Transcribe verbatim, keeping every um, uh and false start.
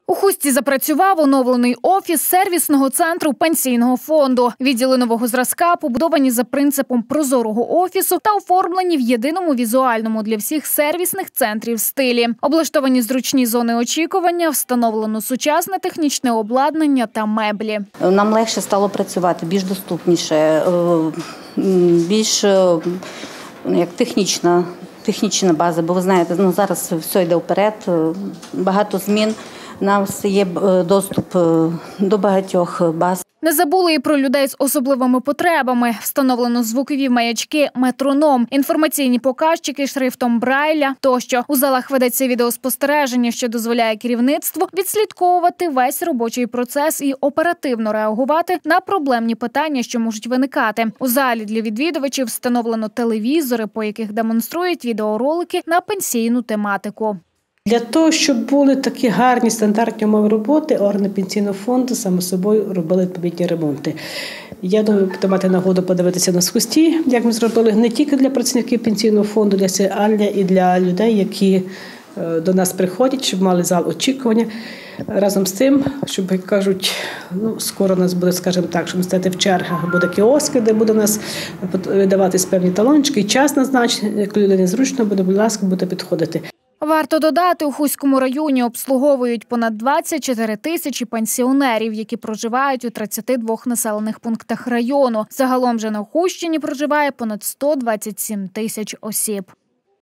У Хустці запрацював оновлений офіс сервісного центру пенсійного фонду. Відділи нового зразка побудовані за принципом прозорого офісу та оформлені в єдиному візуальному для всіх сервісних центрів стилі. Облаштовані зручні зони очікування, встановлено сучасне технічне обладнання та меблі. Нам легше стало працювати, більш доступніше, більш як технічна, технічна база, бо ви знаєте, ну, зараз все йде вперед, багато змін. У нас є доступ до багатьох баз. Не забули і про людей з особливими потребами. Встановлено звукові маячки «Метроном», інформаційні показчики шрифтом Брайля тощо. У залах ведеться відеоспостереження, що дозволяє керівництву відслідковувати весь робочий процес і оперативно реагувати на проблемні питання, що можуть виникати. У залі для відвідувачів встановлено телевізори, по яких демонструють відеоролики на пенсійну тематику. Для того, щоб були такі гарні стандартні умови роботи, органи пенсійного фонду, само собою, робили відповідні ремонти. Я думаю, будете мати нагоду подивитися на Хусті, як ми зробили не тільки для працівників пенсійного фонду, але і для людей, які до нас приходять, щоб мали зал очікування. Разом з тим, щоб, як кажуть, ну, скоро у нас буде, скажімо так, щоб стати в чергах, буде кіоски, де буде у нас видаватись певні талончики, і час назначений, як людині зручно буде, будь ласка, буде підходити. Варто додати, у Хуському районі обслуговують понад двадцять чотири тисячі пенсіонерів, які проживають у тридцяти двох населених пунктах району. Загалом же на Хустщині проживає понад сто двадцять сім тисяч осіб.